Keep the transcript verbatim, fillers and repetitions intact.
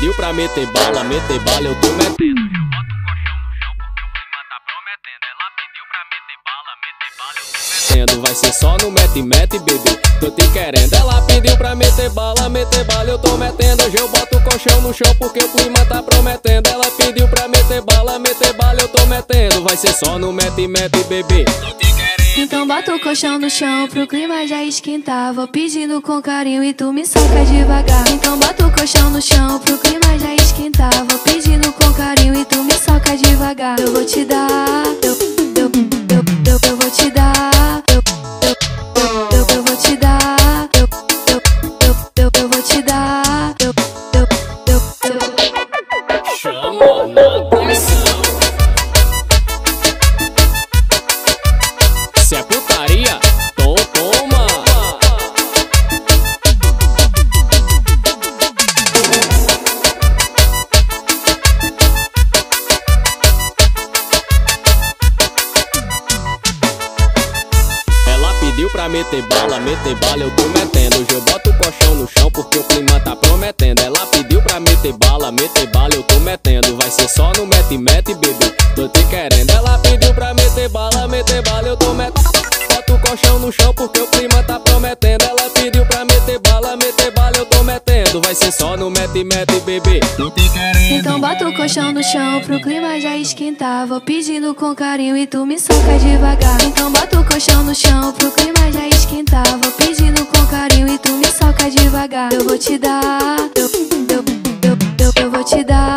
pediu pra meter bala, meter bala, eu tô metendo. Vai ser só no mete-mete, bebê, tô te querendo. Ela pediu pra meter bala, meter bala, eu tô metendo. Hoje eu boto o colchão no chão porque o clima tá prometendo. Ela pediu pra meter bala, meter bala, eu tô metendo. Vai ser só no mete-mete, bebê, tô te querendo. Então bota o colchão no chão pro clima já esquentar. Vou pedindo com carinho e tu me soca devagar. Então bota o colchão no chão pro clima já esquentar. Vou pedindo com carinho e tu me soca devagar. Eu vou te dar, eu, eu, eu, eu, eu vou te dar. Se é putaria, to, toma. Ela pediu pra meter bala, meter bala, eu tô metendo. Hoje eu boto o colchão no chão porque o clima tá prometendo. Ela pediu pra meter bala, meter bala, eu tô metendo. Vai ser só no mete-mete, bebê, tô te querendo. Ela pediu pra meter bala, meter bala, eu tô metendo. Bota o colchão no chão porque o clima tá prometendo. Ela pediu pra meter bala, meter bala, eu tô metendo. Vai ser só no mete-mete, bebê, tô te querendo. Então bota o colchão no chão pro clima já esquentar. Vou pedindo com carinho e tu me soca devagar. Então bota o colchão no chão pro clima já esquentar. Vou pedindo com carinho e tu me soca devagar. Eu vou te dar, eu, eu, eu, eu, eu vou te dar.